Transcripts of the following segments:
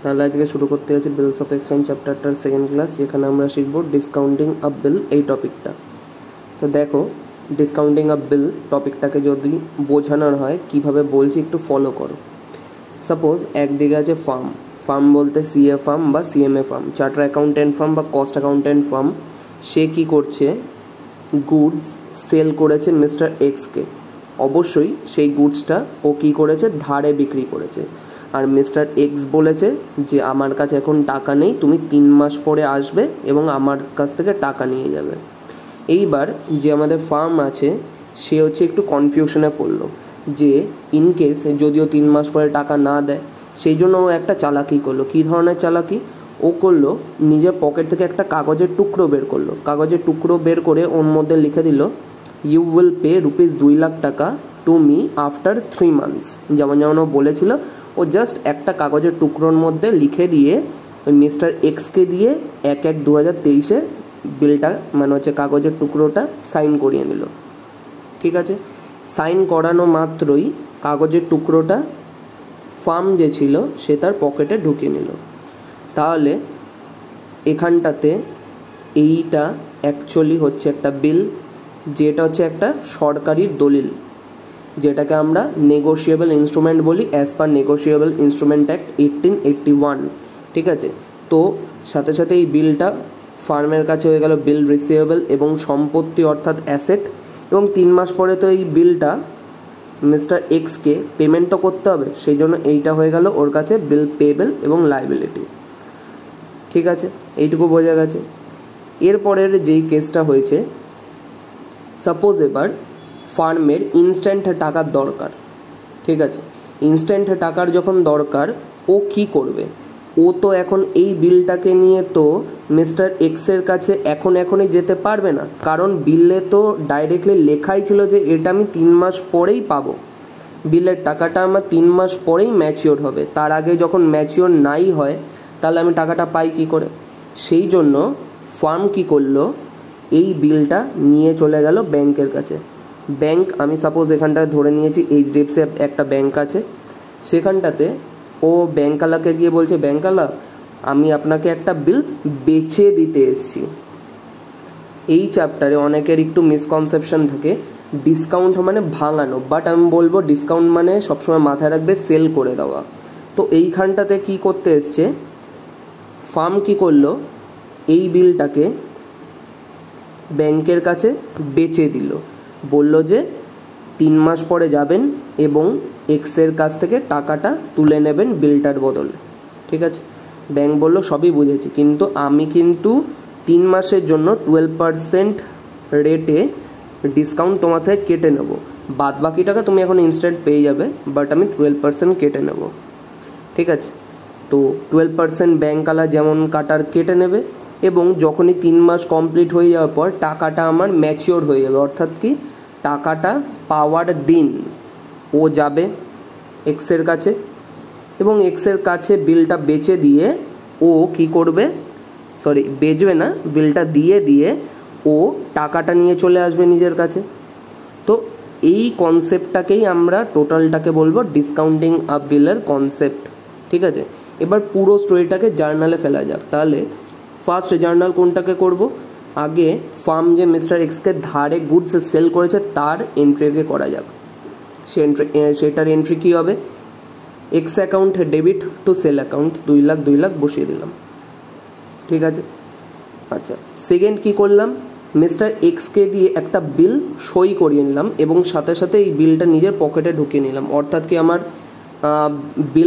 তাহলে আজকে শুরু করতে যাচ্ছি বিলস অফ এক্সচেঞ্জ চ্যাপ্টারটার সেকেন্ড ক্লাস, যেখানে আমরা শিখব ডিসকাউন্টিং আ বিল এই টপিকটা। তো দেখো, ডিসকাউন্টিং আ বিল টপিকটাকে যদি বোঝানোর হয় কীভাবে বলছি একটু ফলো করো। সাপোজ একদিকে আছে ফার্ম, ফার্ম বলতে সিএ ফার্ম বা CMA firm, charter accountant firm বা কস্ট অ্যাকাউন্টেন্ট ফার্ম। সে কী করছে, গুডস সেল করেছে মিস্টার এক্সকে। অবশ্যই সেই গুডসটা ও কী করেছে, ধারে বিক্রি করেছে। আর মিস্টার এক্স বলেছে যে আমার কাছে এখন টাকা নেই, তুমি 3 মাস পরে আসবে এবং আমার কাছ থেকে টাকা নিয়ে যাবে। এইবার যে আমাদের ফার্ম আছে সে হচ্ছে একটু কনফিউশনে পড়লো যে ইনকেস যদিও 3 মাস পরে টাকা না দেয়, সেই জন্য ও একটা চালাকি করলো। কী ধরনের চালাকি ও করলো, নিজের পকেট থেকে একটা কাগজের টুকরো বের করলো। কাগজের টুকরো বের করে ওর মধ্যে লিখে দিল, ইউ উইল পে ₹2 লাখ টাকা টু মি আফটার 3 মান্থস। যেমন ও বলেছিল, ও জাস্ট একটা কাগজের টুকরোর মধ্যে লিখে দিয়ে ওই মিস্টার এক্সকে দিয়ে 1/1/2023 বিলটা মানে হচ্ছে কাগজের টুকরোটা সাইন করিয়ে নিল। ঠিক আছে, সাইন করানো মাত্রই কাগজের টুকরোটা ফার্ম যে ছিল সে তার পকেটে ঢুকিয়ে নিল। তাহলে এখানটাতে এইটা অ্যাকচুয়ালি হচ্ছে একটা বিল, যেটা হচ্ছে একটা সরকারি দলিল, যেটাকে আমরা নেগোশিয়েবল ইনস্ট্রুমেন্ট বলি as per negotiable instrument act 1881। ঠিক আছে, তো সাথে সাথে এই বিলটা ফার্মের কাছে হয়ে গেল বিল রিসিভেবল এবং সম্পত্তি অর্থাৎ অ্যাসেট। এবং 3 মাস পরে তো এই বিলটা মিস্টার এক্সকে পেমেন্ট তো করতে হবে, সেই জন্য এইটা হয়ে গেল ওর কাছে বিল পেয়েবল এবং লাইবিলিটি। ঠিক আছে, এইটুকু বোঝা গেছে। এরপরের যেই কেসটা হয়েছে, সাপোজ এবার ফার্মের ইনস্ট্যান্ট টাকার দরকার। ঠিক আছে, ইনস্ট্যান্ট টাকার যখন দরকার, ও কি করবে, ও তো এখন এই বিলটাকে নিয়ে তো মিস্টার এক্সের কাছে এখনই যেতে পারবে না, কারণ বিলে তো ডাইরেক্টলি লেখাই ছিল যে এটা আমি 3 মাস পরেই পাবো। বিলের টাকাটা আমার 3 মাস পরেই ম্যাচিওর হবে, তার আগে যখন ম্যাচিওর নাই হয় তাহলে আমি টাকাটা পাই কি করে। সেই জন্য ফার্ম কি করলো, এই বিলটা নিয়ে চলে গেল ব্যাংকের কাছে। ব্যাংক, আমি সাপোজ এখানটায় ধরে নিয়েছি এইচডিএফসি একটা ব্যাংক আছে, সেখানটাতে ও ব্যাংকালাকে গিয়ে বলছে, ব্যাংকালা আমি আপনাকে একটা বিল বেচে দিতে এসেছি। এই চ্যাপ্টারে অনেকের একটু মিসকনসেপশন থাকে, ডিসকাউন্ট মানে ভাঙানো, বাট আমি বলবো ডিসকাউন্ট মানে সবসময় মাথায় রাখবে সেল করে দেওয়া। তো এইখানটাতে কি করতে এসছে, ফার্ম কি করলো, এই বিলটাকে ব্যাংকের কাছে বেচে দিল। বলল যে 3 মাস পরে যাবেন এবং এক্সের কাছ থেকে টাকাটা তুলে নেবেন বিলটার বদলে। ঠিক আছে, ব্যাংক বলল সবই বুঝেছি, কিন্তু আমি 3 মাসের জন্য 12% রেটে ডিসকাউন্ট তোমার থেকে কেটে নেব, বাদ বাকি টাকা তুমি এখন ইনস্ট্যান্ট পেয়ে যাবে, বাট আমি 12% কেটে নেব। ঠিক আছে, তো 12% ব্যাংকালা যেমন কাটার কেটে নেবে এবং যখনই 3 মাস কমপ্লিট হয়ে যাওয়ার পর টাকাটা আমার ম্যাচিওর হয়ে যাবে, অর্থাৎ কি টাকাটা পাওয়ার দিন ও যাবে এক্সের কাছে এবং এক্সের কাছে বিলটা বেচে দিয়ে ও কি করবে, বেচবে না, বিলটা দিয়ে ও টাকাটা নিয়ে চলে আসবে নিজের কাছে। তো এই কনসেপ্টটাকেই আমরা টোটালটাকে বলবো ডিসকাউন্টিং আ বিলের কনসেপ্ট। ঠিক আছে, এবার পুরো স্টোরিটাকে জার্নালে ফেলা যাক। তাহলে ফার্স্ট জার্নাল কোনটাকে করব, আগে ফার্ম যে মিস্টার এক্সকে ধারে গুডস সেল করেছে তার এন্ট্রিকে করা যাক। সেটার এন্ট্রি কী হবে, X account debit to sale account 2 lakh বসিয়ে দিলাম। ঠিক আছে, আচ্ছা সেকেন্ড কি করলাম, মিস্টার এক্সকে দিয়ে একটা বিল সই করিয়ে নিলাম এবং সাথে সাথে এই বিলটা নিজের পকেটে ঢুকিয়ে নিলাম, অর্থাৎ কি আমার বিল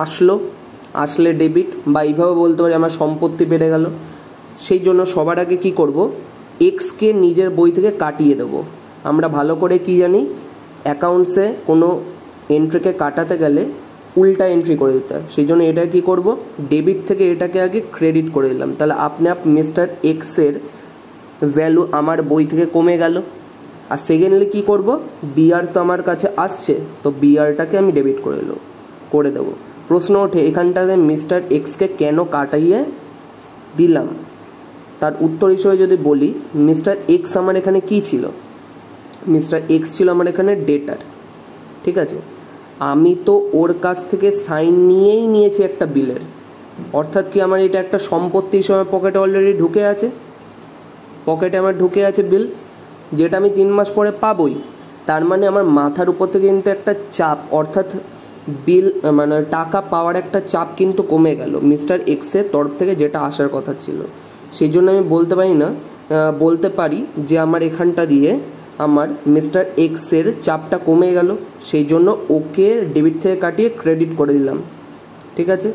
আসলে ডেবিট, বা এইভাবে বলতে পারি আমার সম্পত্তি বেড়ে গেল। সেই জন্য সবার আগে কি করব, এক্সকে নিজের বই থেকে কাটিয়ে দেব। আমরা ভালো করে কি জানি, অ্যাকাউন্টসে কোনো এন্ট্রিকে কাটাতে গেলে উল্টা এন্ট্রি করে দিতে হয়, সেই জন্য এটা কি করব, ডেবিট থেকে এটাকে আগে ক্রেডিট করে দিলাম, তাহলে আপনি মিস্টার এক্সের ভ্যালু আমার বই থেকে কমে গেল। আর সেকেন্ডলি কি করব, বিআর তো আমার কাছে আসছে, তো বিআরটাকে আমি ডেবিট করে দেবো। প্রশ্ন ওঠে এখানটাতে মিস্টার এক্সকে কেন কাটাইয়ে দিলাম, তার উত্তর হিসেবে যদি বলি, মিস্টার এক্স আমার এখানে কি ছিল, মিস্টার এক্স ছিল আমার এখানে ডেটার। ঠিক আছে, আমি তো ওর কাছ থেকে সাইন নিয়েছি একটা বিলের, অর্থাৎ কি আমার এটা একটা সম্পত্তি হিসেবে পকেটে অলরেডি ঢুকে আছে, পকেটে আমার ঢুকে আছে বিল, যেটা আমি 3 মাস পরে পাবোই। তার মানে আমার মাথার উপর থেকে কিন্তু একটা চাপ, অর্থাৎ বিল মানে টাকা পাওয়ার একটা চাপ কিন্তু কমে গেল মিস্টার এক্সের তরফ থেকে, যেটা আসার কথা ছিল। সেই জন্য আমি বলতে পারি যে আমার এখানটা দিয়ে আমার মিস্টার এক্সের চাপটা কমে গেল, সেই জন্য ওকে ডেবিট থেকে কাটিয়ে ক্রেডিট করে দিলাম। ঠিক আছে,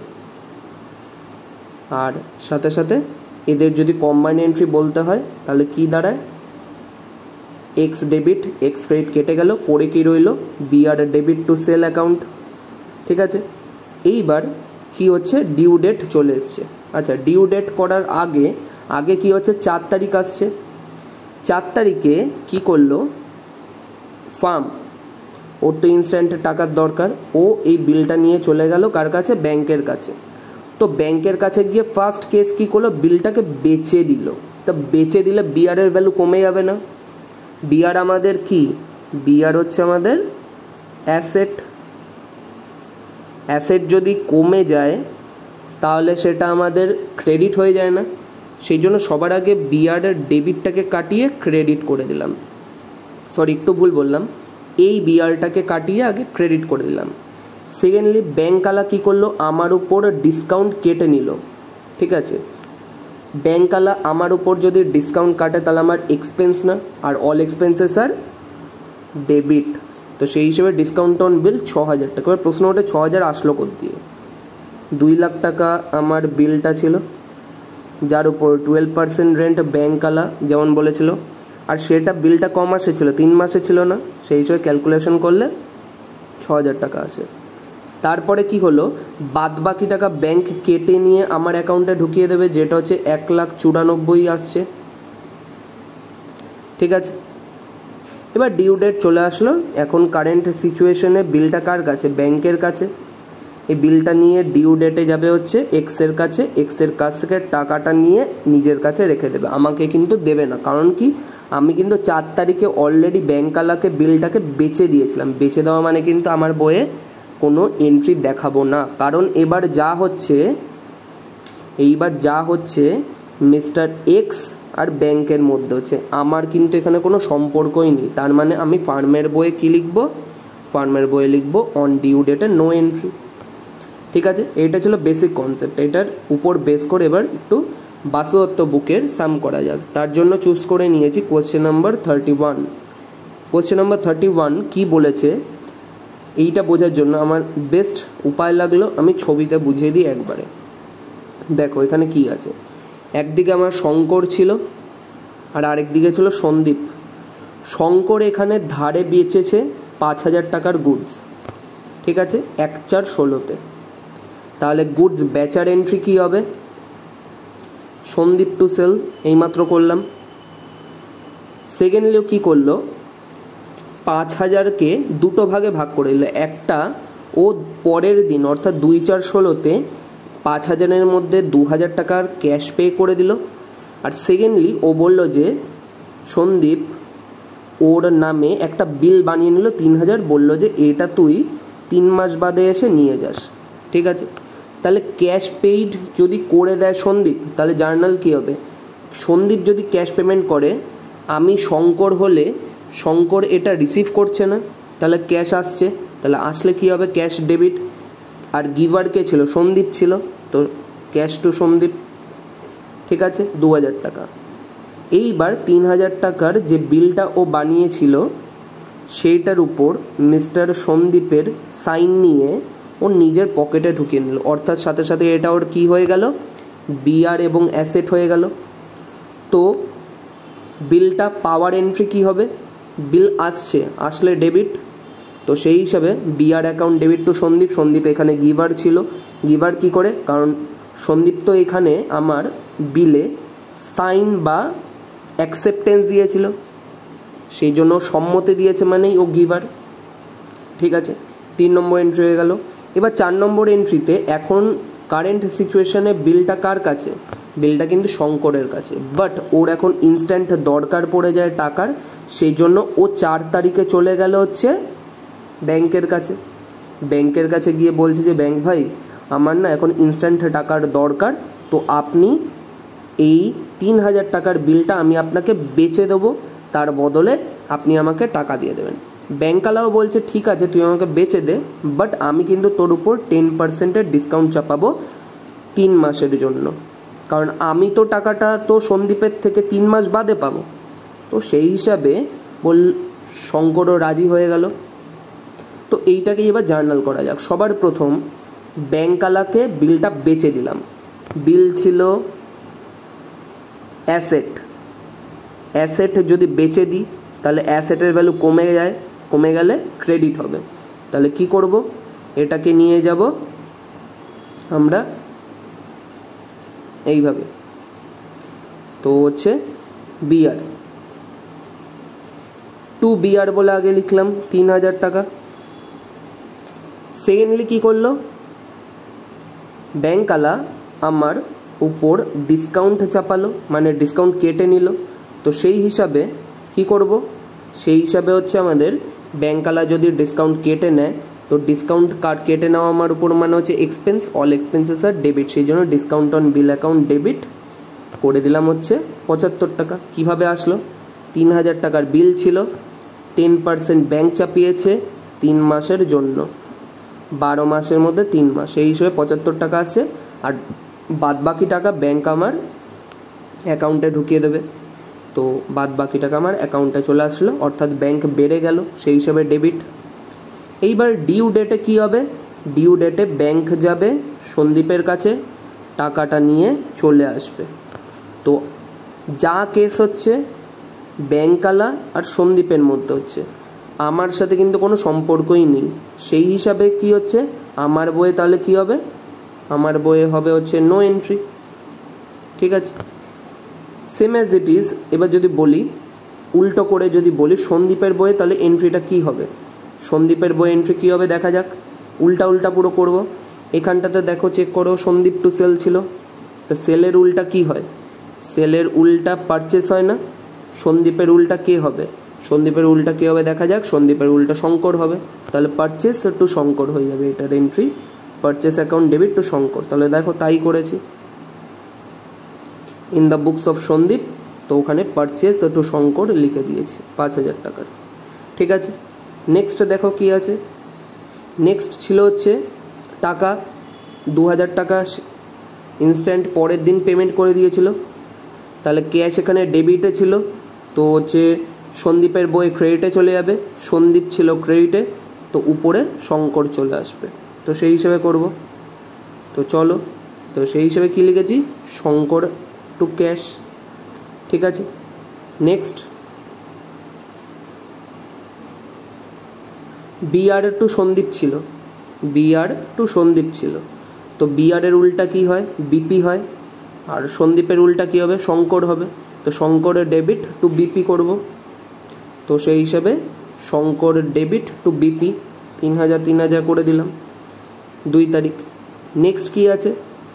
আর সাথে সাথে এদের যদি কম্বাইন্ড এন্ট্রি বলতে হয় তাহলে কি দাঁড়ায়, এক্স ডেবিট এক্স ক্রেডিট কেটে গেল, পরে কি রইল, BR debit to sale account. ঠিক আছে, এইবার কি হচ্ছে, ডিউ ডেট চলে এসছে। আচ্ছা, ডিউ ডেট করার আগে কি হচ্ছে, 4 তারিখ আসছে। 4 তারিখে কি করলো ফার্ম, ওর তো ইনস্ট্যান্ট টাকার দরকার, ও এই বিলটা নিয়ে চলে গেল কার কাছে, ব্যাংকের কাছে। তো ব্যাংকের কাছে গিয়ে ফার্স্ট কেস কী করলো, বিলটাকে বেচে দিল। তো বেচে দিলে বিআরের ভ্যালু কমে যাবে না? বিআর আমাদের কি, বিআর হচ্ছে আমাদের অ্যাসেট। অ্যাসেট যদি কমে যায় তাহলে সেটা আমাদের ক্রেডিট হয়ে যায় না? সেই জন্য সবার আগে বিআরের ডেবিটটাকে কাটিয়ে ক্রেডিট করে দিলাম। সরি, একটু ভুল বললাম, এই বিআরটাকে কাটিয়ে আগে ক্রেডিট করে দিলাম। সেকেন্ডলি ব্যাংকওয়ালা কী করলো, আমার উপর ডিসকাউন্ট কেটে নিল। ঠিক আছে, ব্যাংকওয়ালা আমার উপর যদি ডিসকাউন্ট কাটে তাহলে আমার এক্সপেন্স না, আর অল এক্সপেন্সেস আর ডেবিট। তো সেই হিসেবে ডিসকাউন্ট অন বিল 6,000 টাকা। এবার প্রশ্ন ওঠে 6,000 আসলো কোথা দিয়ে? 2 লাখ টাকা আমার বিলটা ছিল, যার উপর 12% রেন্ট ব্যাংকওয়ালা যেমন বলেছিল, আর সেটা বিলটা ক মাসে ছিল, 3 মাসে ছিল না, সেই হিসেবে ক্যালকুলেশন করলে 6,000 টাকা আসে। তারপরে কি হলো, বাদ বাকি টাকা ব্যাংক কেটে নিয়ে আমার অ্যাকাউন্টে ঢুকিয়ে দেবে, যেটা হচ্ছে 1,94,000 আসছে। ঠিক আছে, এবার ডিউ ডেট চলে আসলো। এখন কারেন্ট সিচুয়েশনে বিলটা কার কাছে, ব্যাংকের কাছে। এই বিলটা নিয়ে ডিউ ডেটে যাবে হচ্ছে এক্সের কাছে, এক্সের কাছ থেকে টাকাটা নিয়ে নিজের কাছে রেখে দেবে, আমাকে কিন্তু দেবে না। কারণ কি, আমি কিন্তু 4 তারিখে অলরেডি ব্যাংকওয়ালাকে বিলটাকে বেচে দিয়েছিলাম। বেচে দেওয়া মানে কিন্তু আমার বইয়ে কোনো এন্ট্রি দেখাবো না। কারণ এইবার যা হচ্ছে মিস্টার এক্স আর ব্যাংকের মধ্যে হচ্ছে, আমার কিন্তু এখানে কোনো সম্পর্কই নেই। তার মানে আমি ফার্মের বইয়ে কী লিখবো, ফার্মের বইয়ে লিখবো অন ডিউ ডেটে নো এন্ট্রি। ঠিক আছে, এইটা ছিল বেসিক কনসেপ্ট। এটার উপর বেস করে এবার একটু বাসুদত্ত বুকের সাম করা যাক। তার জন্য চুজ করে নিয়েছি কোয়েশ্চেন নাম্বার 31। কোয়েশ্চেন নাম্বার 31 কী বলেছে, এইটা বোঝার জন্য আমার বেস্ট উপায় লাগলো আমি ছবিতে বুঝিয়ে দিই একবারে। দেখো এখানে কি আছে, একদিকে আমার শঙ্কর ছিল আর আরেকদিকে ছিল সন্দীপ। শঙ্কর এখানে ধারে বেচেছে 5,000 টাকার গুডস। ঠিক আছে, 1/4/16-তে। তাহলে গুডস বেচার এন্ট্রি কী হবে, সন্দীপ টু সেল, এইমাত্র করলাম। সেকেন্ডলিও কী করলো, 5,000কে দুটো ভাগে ভাগ করে দিল। একটা ও পরের দিন অর্থাৎ 2/4/16-তে 5,000-এর মধ্যে 2,000 টাকার ক্যাশ পে করে দিল। আর সেকেন্ডলি ও বলল যে সন্দীপ ওর নামে একটা বিল বানিয়ে নিল 3,000, বলল যে এটা তুই 3 মাস বাদে এসে নিয়ে যাস। ঠিক আছে, তাহলে ক্যাশ পেইড যদি করে দেয় সন্দীপ, তাহলে জার্নাল কী হবে, সন্দীপ যদি ক্যাশ পেমেন্ট করে, আমি শঙ্কর হলে শঙ্কর এটা রিসিভ করছে না, তাহলে ক্যাশ আসছে, তাহলে আসলে কী হবে, ক্যাশ ডেবিট। আর গিভার কে ছিল, সন্দীপ ছিল, তো ক্যাশ টু সন্দীপ। ঠিক আছে, 2,000 টাকা। এইবার 3,000 টাকার যে বিলটা ও বানিয়েছিল সেইটার উপর মিস্টার সন্দীপের সাইন নিয়ে ও নিজের পকেটে ঢুকিয়ে নিল, অর্থাৎ সাথে সাথে এটা ওর কী হয়ে গেল, বিআর এবং অ্যাসেট হয়ে গেল। তো বিলটা পাওয়ার এন্ট্রি কী হবে, বিল আসলে ডেবিট, তো সেই হিসাবে BR account debit to Sandeep. Sandeep এখানে গিভার ছিল, গিভার কী করে, কারণ সন্দীপ তো এখানে আমার বিলে সাইন বা অ্যাকসেপ্টেন্স দিয়েছিল, সেই জন্য সম্মতি দিয়েছে মানেই ও গিভার। ঠিক আছে, 3 নম্বর এন্ট্রি হয়ে গেল। এবার 4 নম্বর এন্ট্রিতে এখন কারেন্ট সিচুয়েশানে বিলটা কার কাছে, বিলটা কিন্তু শঙ্করের কাছে, বাট ওর এখন ইনস্ট্যান্ট দরকার পড়ে যায় টাকার, সেই জন্য ও 4 তারিখে চলে গেল হচ্ছে ব্যাংকের কাছে। ব্যাংকের কাছে গিয়ে বলছে যে ব্যাংক ভাই আমার না এখন ইনস্ট্যান্ট টাকার দরকার, তো আপনি এই 3000 টাকার বিলটা আমি আপনাকে বেচে দেবো, তার বদলে আপনি আমাকে টাকা দিয়ে দেবেন। ব্যাঙ্কওয়ালাও বলছে ঠিক আছে তুই আমাকে বেচে দে, বাট আমি কিন্তু তোর উপর 10% ডিসকাউন্ট চাপাবো 3 মাসের জন্য, কারণ আমি তো টাকাটা তো সন্দীপের থেকে 3 মাস বাদে পাবো। তো সেই হিসাবে শঙ্করও রাজি হয়ে গেল। তো এইটাকেই এবার জার্নাল করা যাক। সবার প্রথম ব্যাঙ্কওয়ালাকে বিলটা বেচে দিলাম। বিল ছিল অ্যাসেট, যদি বেচে দিই তাহলে অ্যাসেটের ভ্যালু কমে যায়, কমে গেলে ক্রেডিট হবে। তাহলে কি করব, এটাকে নিয়ে যাব আমরা এইভাবে, তো হচ্ছে বিআর, 2BR বলে আগে লিখলাম 3000 টাকা। সেকেন্ডলি কি করলো, ব্যাঙ্কওয়ালা আমার উপর ডিসকাউন্ট চাপালো, মানে ডিসকাউন্ট কেটে নিল। তো সেই হিসাবে কি করব, সেই হিসাবে হচ্ছে আমাদের ব্যাঙ্কওয়ালা যদি ডিসকাউন্ট কেটে নেয়, তো ডিসকাউন্ট কার্ড কেটে নেওয়া আমার উপর মানে হচ্ছে expense, all expenses are debit, সেই জন্য discount on bill account debit করে দিলাম হচ্ছে 75 টাকা। কীভাবে আসলো, 3000 টাকার বিল ছিল, 10% ব্যাঙ্ক চাপিয়েছে 3 মাসের জন্য, 12 মাসের মধ্যে 3 মাস, সেই হিসেবে 75 টাকা আসছে। আর বাদ বাকি টাকা ব্যাঙ্ক আমার অ্যাকাউন্টে ঢুকিয়ে দেবে। তো বাদ বাকি টাকা আমার অ্যাকাউন্টে চলে আসলো, অর্থাৎ ব্যাঙ্ক বেড়ে গেল, সেই হিসাবে ডেবিট। এইবার ডিউ ডেটে কী হবে, ডিউ ডেটে ব্যাঙ্ক যাবে সন্দীপের কাছে, টাকাটা নিয়ে চলে আসবে। তো যা কেস হচ্ছে ব্যাঙ্কওয়ালা আর সন্দীপের মধ্যে হচ্ছে, আমার সাথে কিন্তু কোনো সম্পর্কই নেই। সেই হিসাবে কি হচ্ছে, আমার বইয়ে তাহলে কি হবে, আমার বইয়ে হবে হচ্ছে নো এন্ট্রি। ঠিক আছে, সেম অ্যাজ ইট ইজ। এবার যদি বলি উল্টো করে, যদি বলি সন্দীপের বইয়ে, তাহলে এন্ট্রিটা কি হবে, সন্দীপের বইয়ে এন্ট্রি কী হবে দেখা যাক। উল্টা পুরো করব। এখানটাতে দেখো চেক করো, সন্দীপ টু সেল ছিল, তো সেলের উল্টা কি হয়, সেলের উল্টা পারচেস হয় না, সন্দীপের উল্টা কে হবে, সন্দীপের উল্টা কে হবে দেখা যাক, সন্দীপের উল্টা শঙ্কর হবে। তাহলে পারচেস টু শঙ্কর হয়ে যাবে এটার entry, purchase account debit to Shankar. তাহলে দেখো তাই করেছি in the books of Sandeep, তো ওখানে পারচেস টু শঙ্কর লিখে দিয়েছি 5000 টাকার। ঠিক আছে, নেক্সট দেখো কি আছে। নেক্সট ছিল হচ্ছে টাকা 2000 টাকা ইনস্ট্যান্ট পরের দিন পেমেন্ট করে দিয়েছিল, তাহলে ক্যাশ এখানে ডেবিটে ছিল, তো হচ্ছে সন্দীপের বই ক্রেডিটে চলে যাবে, সন্দীপ ছিল ক্রেডিটে, তো উপরে শঙ্কর চলে আসবে। তো সেই হিসেবে করব। তো চলো, তো সেই হিসেবে কী লিখেছি, শঙ্কর টু ক্যাশ। ঠিক আছে, নেক্সট বিআর টু সন্দীপ ছিল, বিআর টু সন্দীপ ছিল, তো বিআরের উল্টা কি হয়, বিপি হয়, আর সন্দীপের উল্টা কি হবে, শঙ্কর হবে। তো শঙ্করের ডেবিট টু বিপি করব, তো সেই হিসাবে শঙ্কর ডেবিট টু বিপি 3000 করে দিলাম 2 তারিখ। নেক্সট কি আছে,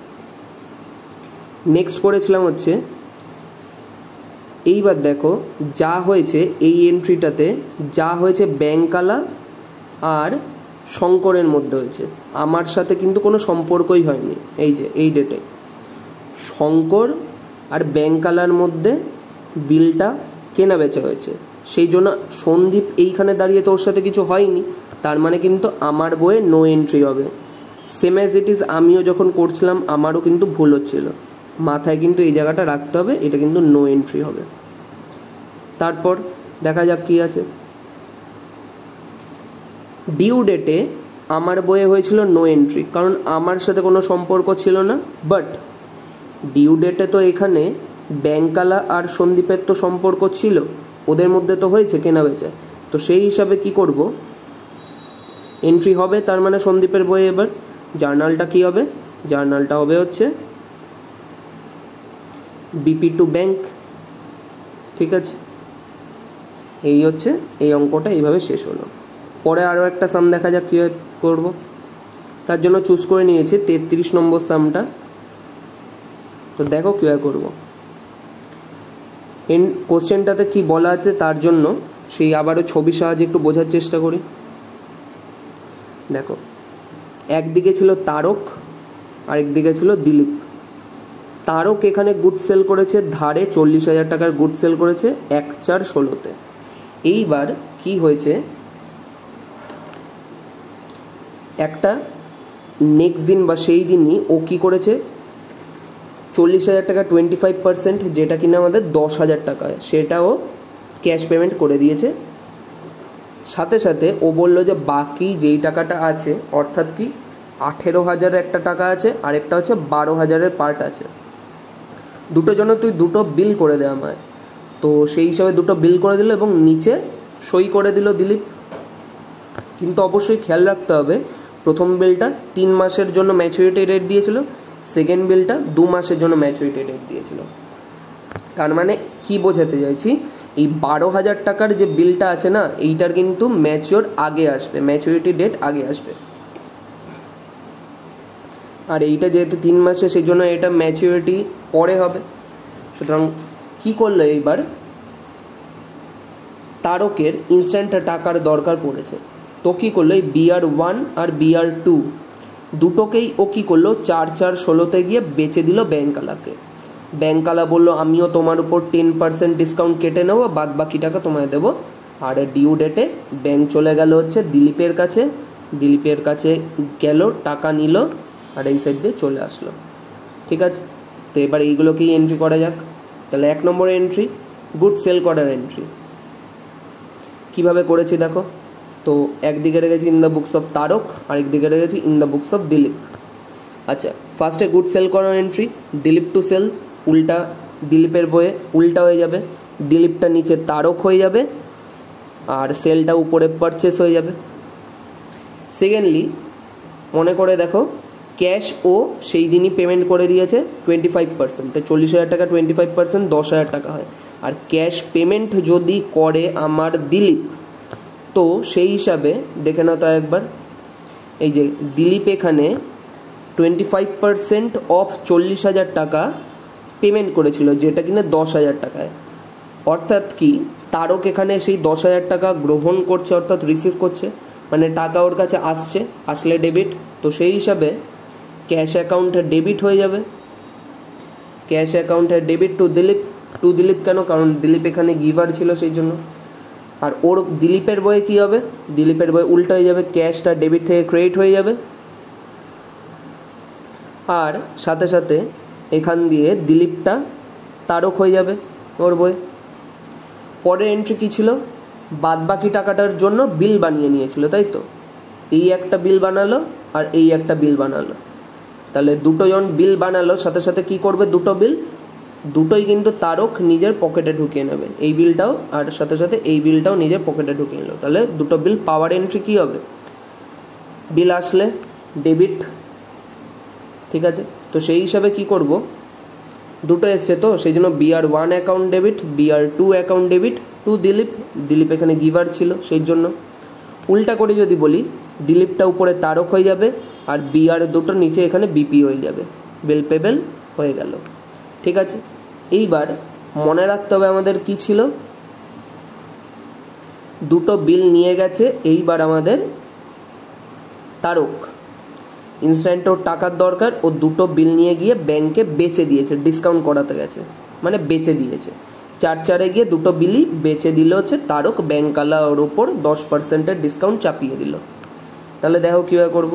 নেক্সট করেছিলাম হচ্ছে, এইবার দেখো যা হয়েছে এই এন্ট্রিটাতে, যা হয়েছে ব্যাঙ্কওয়ালা আর শঙ্করের মধ্যে হয়েছে, আমার সাথে কিন্তু কোনো সম্পর্কই হয়নি। এই যে এই ডেটে শঙ্কর আর ব্যাঙ্কওয়ালার মধ্যে বিলটা কেনা বেচা হয়েছে, সেই জন্য সন্দীপ এইখানে দাঁড়িয়ে তোর সাথে কিছু হয়নি, তার মানে কিন্তু আমার বইয়ে নো এন্ট্রি হবে। সেম অ্যাজ ইট ইজ, আমিও যখন করছিলাম আমারও কিন্তু ভুল হচ্ছিল, মাথায় কিন্তু এই জায়গাটা রাখতে হবে, এটা কিন্তু নো এন্ট্রি হবে। তারপর দেখা যাক কী আছে। ডিউ ডেটে আমার বইয়ে হয়েছিল নো এন্ট্রি, কারণ আমার সাথে কোনো সম্পর্ক ছিল না, বাট ডিউ ডেটে তো এখানে ব্যাঙ্কওয়ালা আর সন্দীপের তো সম্পর্ক ছিল, ওদের মধ্যে তো হয়েছে কেনা বেচা, তো সেই হিসাবে কি করব, এন্ট্রি হবে, তার মানে সন্দীপের বইয়ে এবার জার্নালটা কি হবে, জার্নালটা হবে হচ্ছে বিপি টু ব্যাঙ্ক। ঠিক আছে, এই হচ্ছে এই অঙ্কটা এইভাবে শেষ হলো। পরে আরও একটা সাম দেখা যাক কীভাবে করব, তার জন্য চুজ করে নিয়েছি 33 নম্বর সামটা। তো দেখো কীভাবে করব, কোশ্চেনটাতে কি বলা আছে তার জন্য সেই আবারও ছবির সাহায্যে একটু বোঝার চেষ্টা করি। দেখো একদিকে ছিল তারক আরেকদিকে ছিল দিলীপ। তারক এখানে গুড সেল করেছে ধারে 40,000 টাকার গুড সেল করেছে 1/4/16-তে। এইবার কি হয়েছে, একটা নেক্সট দিন বা সেই দিনই ও কী করেছে, 40,000 টাকা 25%, যেটা কিনা আমাদের 10,000 টাকা, সেটাও ক্যাশ পেমেন্ট করে দিয়েছে। সাথে সাথে ও বললো যে বাকি যেই টাকাটা আছে, অর্থাৎ কি 18,000 একটা টাকা আছে আর একটা হচ্ছে 12,000-এর পার্ট আছে, দুটোর জন্য তুই দুটো বিল করে দে আমায়। তো সেই হিসাবে দুটো বিল করে দিল এবং নিচে সই করে দিল দিলীপ। কিন্তু অবশ্যই খেয়াল রাখতে হবে, প্রথম বিলটা 3 মাসের জন্য ম্যাচুরিটি ডেট দিয়েছিল, সেকেন্ড বিলটা 2 মাসের জন্য ম্যাচুরিটি ডেট দিয়েছিল। তার মানে কি বোঝাতে চাইছি, এই 12,000 টাকার যে বিলটা আছে না, এইটার কিন্তু ম্যাচিওর আগে আসবে, ম্যাচুরিটি ডেট আগে আসবে। আর এইটা যেহেতু 3 মাসে, সেই জন্য এটা ম্যাচুরিটি পরে হবে। সুতরাং কী করলো, এইবার তারকের ইনস্ট্যান্ট টাকার দরকার পড়েছে, তো কী করলো, এই BR1 আর BR2 দুটোকেই ও কী করলো, 4/4/16-তে গিয়ে বেচে দিল ব্যাংকালাকে। ব্যাংকালা বললো আমিও তোমার উপর 10% ডিসকাউন্ট কেটে নেবো, বাদ বাকি টাকা তোমায় দেবো। আর ডিউ ডেটে ব্যাংক চলে গেল হচ্ছে দিলীপের কাছে, দিলীপের কাছে গেল, টাকা নিল আর এই সাইড দিয়ে চলে আসলো। ঠিক আছে, তো এবার এইগুলোকেই এন্ট্রি করা যাক। তাহলে 1 নম্বরের এন্ট্রি গুড সেল করার এন্ট্রি। কীভাবে করেছি দেখো, তো একদিকে রেখেছি in the books of Tarak, আরেকদিকে রেখেছি in the books of Dilip. আচ্ছা, ফার্স্টে গুড সেল করার এন্ট্রি, দিলীপ টু সেল, উল্টা দিলীপের বইয়ে উল্টা হয়ে যাবে, দিলীপটা নিচে তারক হয়ে যাবে আর সেলটা উপরে পারচেস হয়ে যাবে। সেকেন্ডলি মনে করে দেখো, ক্যাশ ও সেই দিনই পেমেন্ট করে দিয়েছে 25%, তো 40,000 টাকা 25% 10,000 টাকা হয়। আর ক্যাশ পেমেন্ট যদি করে আমার দিলীপ, তো সেই হিসাবে দেখে নাও তো একবার, এই যে দিলীপ এখানে 25% অফ 40,000 টাকা পেমেন্ট করেছিল, যেটা কিনা 10,000 টাকায়। অর্থাৎ কি, তারক এখানে সেই 10,000 টাকা গ্রহণ করছে, অর্থাৎ রিসিভ করছে, মানে টাকা ওর কাছে আসছে, আসলে ডেবিট, তো সেই হিসাবে ক্যাশ অ্যাকাউন্টে ডেবিট হয়ে যাবে। ক্যাশ অ্যাকাউন্টে ডেবিট টু দিলীপ কেন, কারণ দিলীপ এখানে গিভার ছিল সেই জন্য। আর ওর দিলীপের বইয়ে কী হবে, দিলীপের বইয়ে উল্টো হয়ে যাবে, ক্যাশটা ডেবিট থেকে ক্রেডিট হয়ে যাবে। আর সাথে সাথে এখান দিয়ে দিলীপটা তারক হয়ে যাবে ওর বই। পরের এন্ট্রি কী ছিল, বাদ বাকি টাকাটার জন্য বিল বানিয়ে নিয়েছিল, তাই তো, এই একটা বিল বানালো আর এই একটা বিল বানালো। তাহলে দুটো জন বিল বানালো, সাথে সাথে কি করবে, দুটো বিল দুটোই কিন্তু তারক নিজের পকেটে ঢুকিয়ে নেবে, এই বিলটাও আর সাথে সাথে এই বিলটাও নিজের পকেটে ঢুকিয়ে নিল। তাহলে দুটো বিল পাওয়ার এন্ট্রি কী হবে, বিল আসলে ডেবিট। ঠিক আছে, তো সেই হিসাবে কি করব, দুটো এসছে তো সেই জন্য BR1 account debit, BR2 account debit to Dilip এখানে গিভার ছিল সেই জন্য। উল্টা করে যদি বলি, দিলীপটা উপরে তারক হয়ে যাবে আর BR দুটো নিচে এখানে BP হয়ে যাবে, বিল পেবেল হয়ে গেল। ঠিক আছে, এইবার মনে রাখতে হবে আমাদের কি ছিল, দুটো বিল নিয়ে গেছে এইবার আমাদের তারক, ইনস্ট্যান্ট ওর টাকার দরকার, ও দুটো বিল নিয়ে গিয়ে ব্যাংকে বেচে দিয়েছে, ডিসকাউন্ট করাতে গেছে, মানে বেচে দিয়েছে, 4/4-এ গিয়ে দুটো বিলই বেচে দিল হচ্ছে তারক, ব্যাংকালা ওর ওপর 10%-এর ডিসকাউন্ট চাপিয়ে দিল। তাহলে দেখো কীভাবে করব,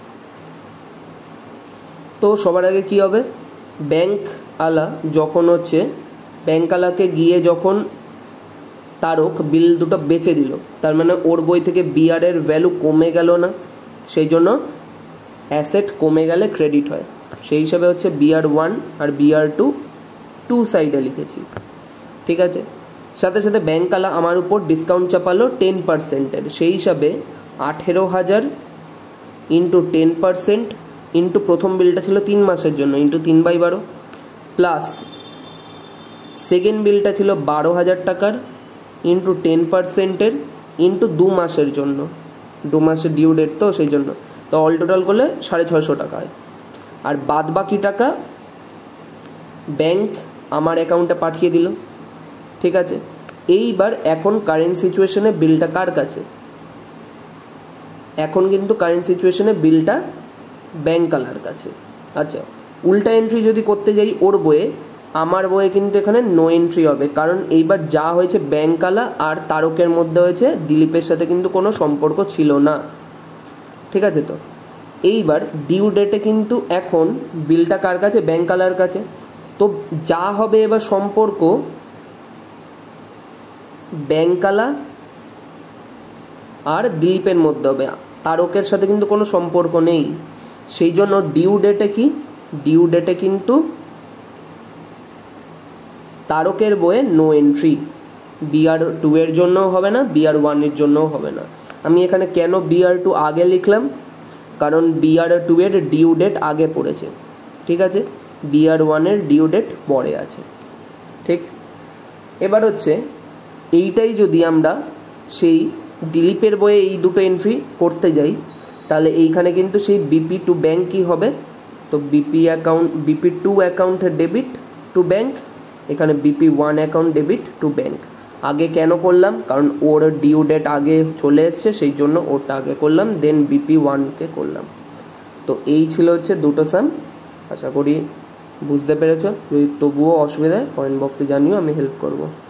তো সবার আগে কি হবে, ব্যাংকওয়ালা যখন হচ্ছে ব্যাংকওয়ালাকে গিয়ে যখন তারক বিল দুটো বেচে দিল, তার মানে ওর বই থেকে BR-এর ভ্যালু কমে গেল না, সেই জন্য অ্যাসেট কমে গেলে ক্রেডিট হয়, সেই হিসাবে হচ্ছে BR1 আর BR2 টু সাইডে লিখেছি। ঠিক আছে, সাথে সাথে ব্যাংকওয়ালা আমার উপর ডিসকাউন্ট চাপালো 10%-এর, সেই হিসাবে 18,000 ইন্টু 10% ইন্টু প্রথম বিলটা ছিল 3 মাসের জন্য ইন্টু 3/12 প্লাস সেকেন্ড বিলটা ছিল 12,000 টাকার ইন্টু 10%-এর ইন্টু 2 মাসের জন্য, 2 মাসের ডিউ ডেট তো সেই জন্য, তো অল টোটাল করলে 650 টাকা হয়। আর বাদ বাকি টাকা ব্যাংক আমার অ্যাকাউন্টে পাঠিয়ে দিল। ঠিক আছে, এইবার এখন কারেন্ট সিচুয়েশনে বিলটা কার কাছে, এখন কিন্তু কারেন্ট সিচুয়েশনে বিলটা ব্যাংকওয়ালার কাছে। আচ্ছা, উল্টা এন্ট্রি যদি করতে যাই ওর বইয়ে, আমার বইয়ে কিন্তু এখানে নো এন্ট্রি হবে, কারণ এইবার যা হয়েছে ব্যাংকালা আর তারকের মধ্যে হয়েছে, দিলীপের সাথে কিন্তু কোনো সম্পর্ক ছিল না। ঠিক আছে? তো এইবার ডিউ ডেটে কিন্তু এখন বিলটা কার কাছে? ব্যাংকালার কাছে। তো যা হবে এবার সম্পর্ক ব্যাংকালা আর দিলীপের মধ্যে হবে, তারকের সাথে কিন্তু কোনো সম্পর্ক নেই। সেই জন্য ডিউ ডেটে কি? ডিউ ডেটে কিন্তু তারকের বইয়ে নো এন্ট্রি, BR2 এর জন্যও হবে না, BR1 এর জন্যও হবে না। আমি এখানে কেন BR2 আগে লিখলাম? কারণ BR2 এর ডিউ ডেট আগে পড়েছে। ঠিক আছে? BR1 এর ডিউ ডেট পরে আছে। ঠিক, এবার হচ্ছে এইটাই যদি আমরা সেই দিলীপের বইয়ে এই দুটো এন্ট্রি করতে যাই, তাহলে এইখানে কিন্তু সেই BP2 ব্যাংক কী হবে? তো BP2 account debit to bank, এখানে BP1 account debit to bank. আগে কেন করলাম? কারণ ওর ডিউ ডেট আগে চলে এসছে, সেই জন্য ওরটা আগে করলাম, দেন BP1কে করলাম। তো এই ছিল হচ্ছে দুটো সাম। আশা করি বুঝতে পেরেছো। যদি তবুও অসুবিধা হয় কমেন্ট বক্সে জানিও, আমি হেল্প করব।